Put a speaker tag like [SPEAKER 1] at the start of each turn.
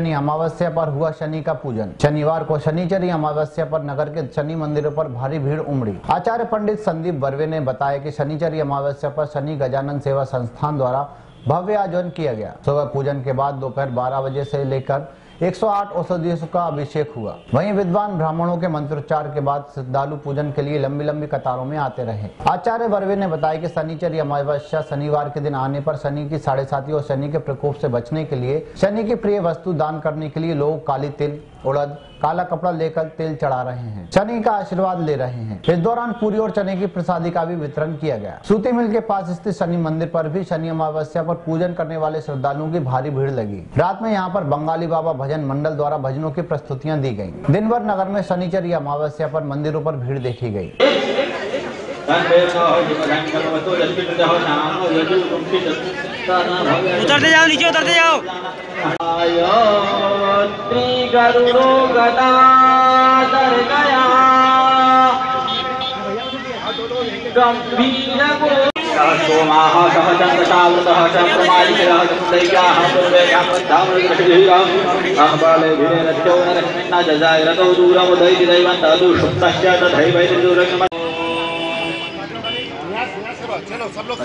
[SPEAKER 1] शनि अमावस्या पर हुआ शनि का पूजन। शनिवार को शनिचरी अमावस्या पर नगर के शनि मंदिरों पर भारी भीड़ उमड़ी। आचार्य पंडित संदीप बर्वे ने बताया कि शनिचरी अमावस्या पर शनि गजानन सेवा संस्थान द्वारा भव्य आयोजन किया गया। सुबह पूजन के बाद दोपहर 12 बजे से लेकर 108 औषधियों का अभिषेक हुआ। वहीं विद्वान ब्राह्मणों के मंत्रोच्चार के बाद श्रद्धालु पूजन के लिए लंबी लंबी कतारों में आते रहे। आचार्य बर्वे ने बताया कि शनिचरी अमावस्या शनिवार के दिन आने पर शनि की 7.5 और शनि के प्रकोप से बचने के लिए शनि की प्रिय वस्तु दान करने के लिए लोग काली तिल, उड़द, काला कपड़ा लेकर तेल चढ़ा रहे हैं, शनि का आशीर्वाद ले रहे हैं। इस दौरान पूरी और चने की प्रसादी का भी वितरण किया गया। सूती मिल के पास स्थित शनि मंदिर पर भी शनि अमावस्या पर पूजन करने वाले श्रद्धालुओं की भारी भीड़ लगी। रात में यहाँ पर बंगाली बाबा भजन मंडल द्वारा भजनों की प्रस्तुतियां दी गयी। दिन भर नगर में शनिचरी अमावस्या पर मंदिरों पर भीड़ देखी गयी।
[SPEAKER 2] उतरते जाओ, नीचे उतरते जाओ।
[SPEAKER 3] सोमाः सहचन्द्रशावृतः च प्रमादिकरः दैव्याः पूर्वेयाः प्रद्धामृतः अहबालेभिरेरथ्यो नरस्मिन्ना जजायरतो दूरमुदैति दैवन्तः दुष्टश्च तथैवैति दूरम्।
[SPEAKER 4] चलो सब लोग